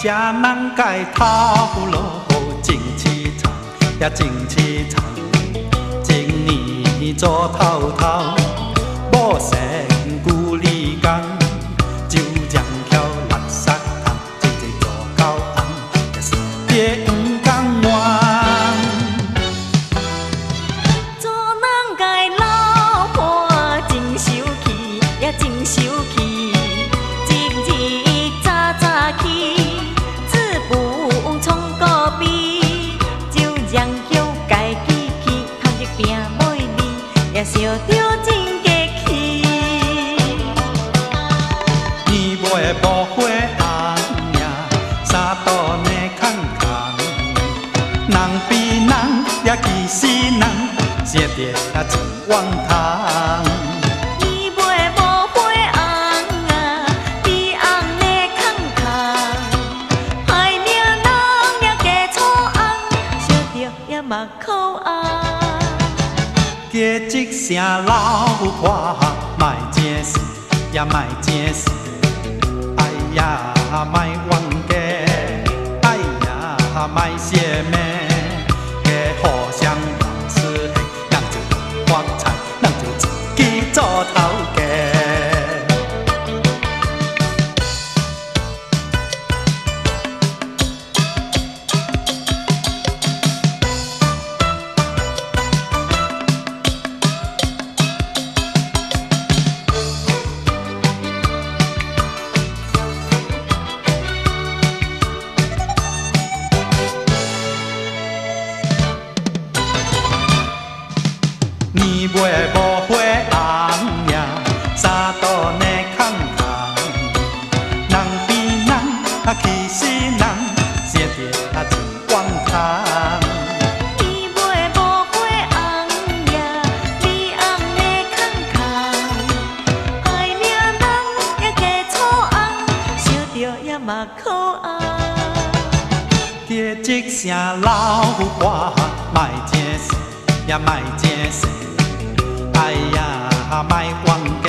这人家头路真凄惨，也真凄惨。前年做头头，某生旧里工，就将桥垃圾桶，日日做到红，也是别不甘愿。 做人家老婆真受气，也真受气。 烧着真过气， 年尾无花红呀，三度呢空空。人比人也气死人，食着啊真冤汤。 年尾无花红啊，比红呢空空。害命人也加粗红，烧着也嘛口红。 加一声老婆，莫正事，也莫正事。哎呀，莫冤家，哎呀，莫邪魅，加互相认识，人就发财，人就自己做头家。 年尾无花红呀，三度呢空空。人比人啊气死人，食着啊真冤汤。 年尾无花红呀，比红呢空空。害命人也加粗红，烧着也嘛口红。 加一声老婆，莫正事，也莫正事。哎呀，莫冤